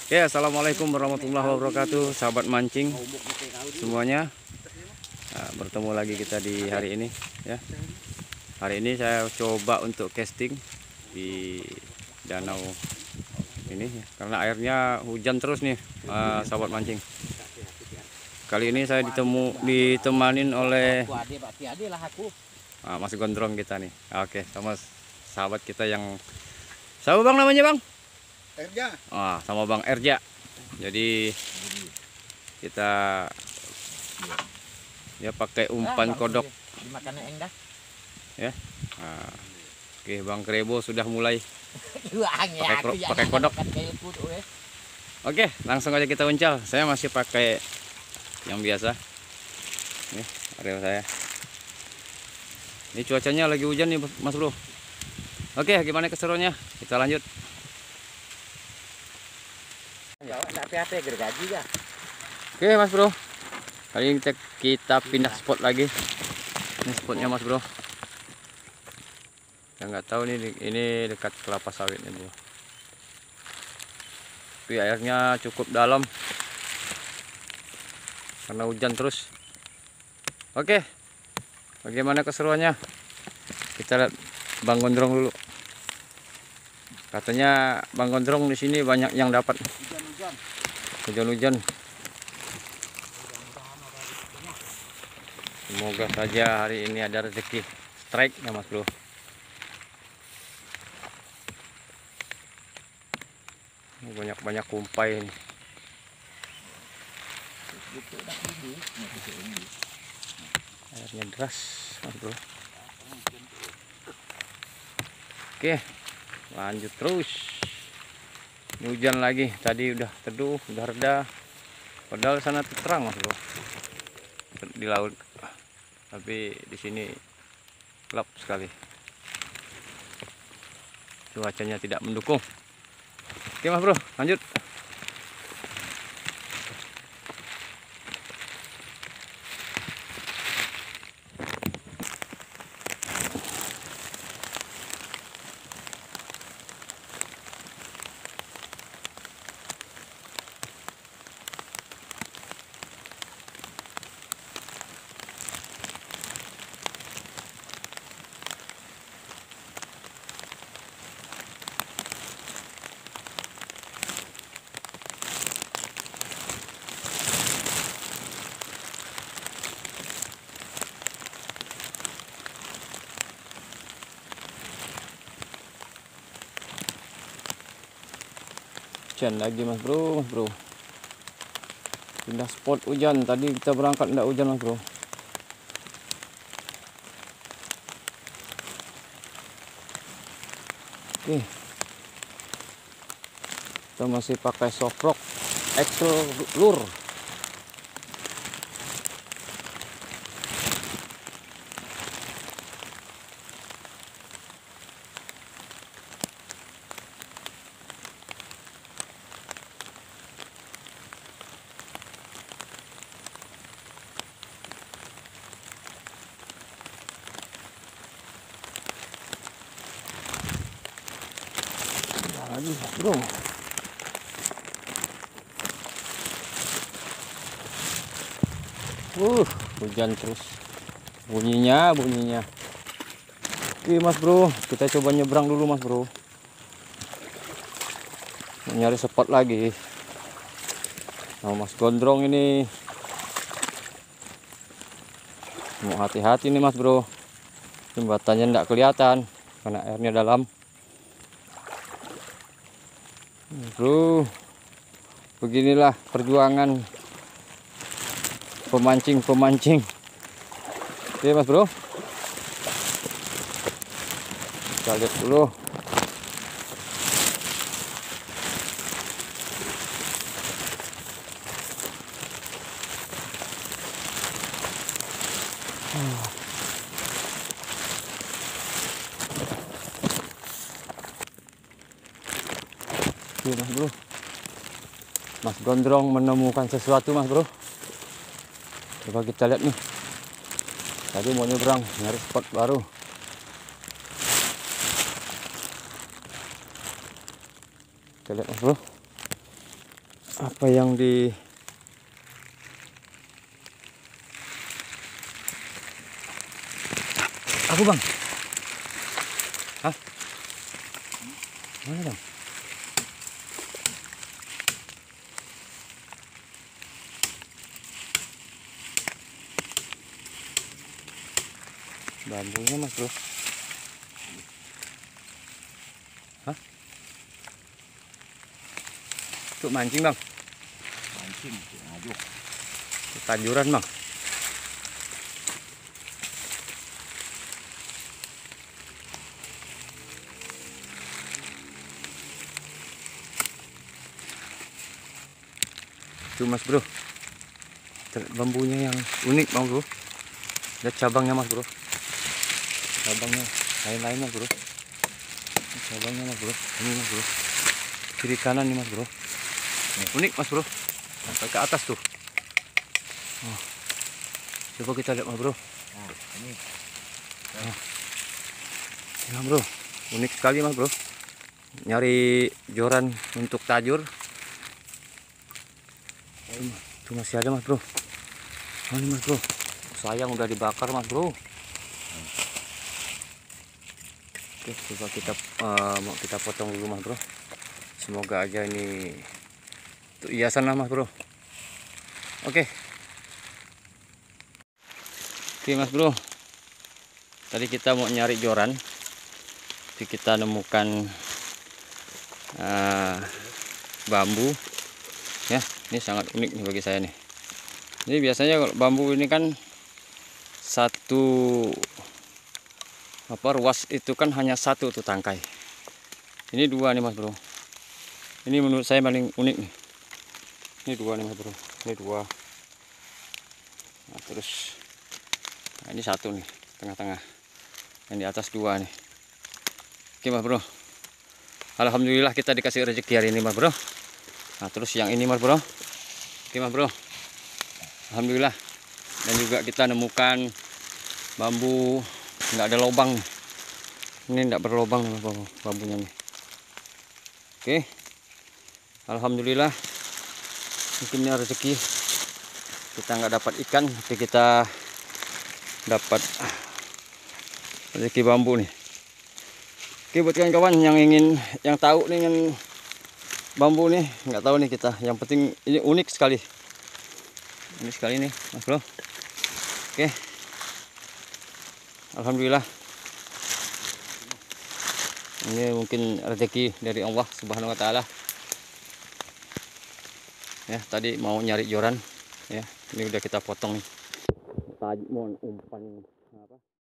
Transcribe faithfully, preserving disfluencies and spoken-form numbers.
Oke, assalamualaikum warahmatullahi wabarakatuh, sahabat mancing semuanya. Nah, bertemu lagi kita di hari ini, ya. Hari ini saya coba untuk casting di danau ini, ya, karena airnya hujan terus nih, uh, sahabat mancing. Kali ini saya ditemu ditemanin oleh uh, Mas Gondrong kita nih. Oke, sama sahabat kita yang, siapa bang namanya bang? Erja. Ah, sama Bang Erja. Jadi kita ya pakai umpan kodok. Ya. Nah, oke, Bang Krebo sudah mulai pakai pakai kodok. Oke, langsung aja kita uncal. Saya masih pakai yang biasa. Nih, reel saya. Ini cuacanya lagi hujan nih, Mas Bro. Oke, gimana keseruannya? Kita lanjut. Oke Mas Bro, kali ini kita, kita pindah spot lagi. Ini spotnya Mas Bro. Saya nggak tahu nih, ini dekat kelapa sawit ini Bro. Tapi airnya cukup dalam karena hujan terus. Oke, bagaimana keseruannya? Kita lihat Bang Gondrong dulu. Katanya Bang Gondrong di sini banyak yang dapat. Hujan-hujan. Semoga saja hari ini ada rezeki strike ya Mas Bro. Banyak-banyak kumpai ini. Airnya deras Mas Bro. Oke, lanjut terus. Ini hujan lagi, tadi udah teduh, udah reda. Padahal sana terang Mas Bro, di laut. Tapi di sini gelap sekali. Cuacanya tidak mendukung. Oke Mas Bro, lanjut. Hujan lagi Mas Bro, Mas Bro. Pindah spot hujan. Tadi kita berangkat enggak hujan Mas Bro. Oke. Kita masih pakai soft rock extra lure. Lagi Bro. Uh, hujan terus. Bunyinya, bunyinya. Oke Mas Bro, kita coba nyebrang dulu Mas Bro. Nyari spot lagi. Nah, Mas Gondrong ini mau hati-hati nih Mas Bro. Jembatannya enggak kelihatan karena airnya dalam. Bro, beginilah perjuangan pemancing-pemancing. Oke Mas Bro, kita lihat dulu. Oke Mas Bro, Mas Gondrong menemukan sesuatu Mas Bro. Coba kita lihat nih. Tadi mau nyebrang, nyari spot baru. Kita lihat Mas Bro. apa yang di aku bang. Hah? Mana bang? Bambunya mas bro. Hah? Untuk mancing bang? Mancing, ngajuk. Tanjuran bang. Tuh mas bro, bambunya yang unik bang bro. Lihat cabangnya mas bro, cabangnya lain-lain mas bro. Cabangnya mas bro, ini mas bro, kiri kanan nih mas bro. Unik mas bro, sampai ke atas tuh. Oh. Coba kita lihat mas bro. Nah, ini. Oh. Ya bro, unik sekali mas bro. Nyari joran untuk tajur. Itu masih ada mas bro. Oh ini mas bro, sayang udah dibakar mas bro. Oke, coba kita uh, mau kita potong dulu mas bro. Semoga aja ini untuk hiasan lah mas bro. Oke. Oke mas bro, tadi kita mau nyari joran, tapi kita nemukan uh, bambu. Ya, ini sangat unik nih bagi saya nih. Jadi biasanya kalau bambu ini kan satu apa ruas itu kan hanya satu tuh tangkai. Ini dua nih mas bro. Ini menurut saya paling unik nih. Ini dua nih mas bro. Ini dua. Nah, terus nah, ini satu nih tengah-tengah. Yang di atas dua nih. Oke mas bro. Alhamdulillah kita dikasih rezeki hari ini mas bro. Nah terus yang ini mas bro. Oke mas bro, alhamdulillah. Dan juga kita nemukan bambu nggak ada lubang. Ini nggak berlubang bambunya nih. Oke, alhamdulillah. Mungkin ini rezeki. Kita nggak dapat ikan, tapi kita dapat rezeki bambu nih. Oke, buat kawan-kawan yang ingin yang tahu nih yang bambu nih, nggak tahu nih kita. Yang penting ini unik sekali. Unik sekali nih, mas bro. Oke. Alhamdulillah. Ini mungkin rezeki dari Allah Subhanahu wa taala. Ya, tadi mau nyari joran, ya. Ini udah kita potong nih. Tadi mau umpan apa?